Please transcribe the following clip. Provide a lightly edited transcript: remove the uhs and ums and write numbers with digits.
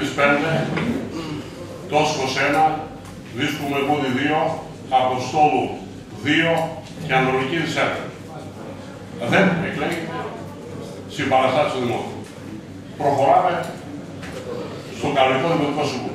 5, Τόσκος 1, Δίσκου Μεγούδη 2, Αποστόλου 2 και Ανδρονικίδης 1. Δεν εκλέγει συμπαραστάτης του Δημότου. Προχωράμε στο κανονικό Δημοτικό Συμβούλιο.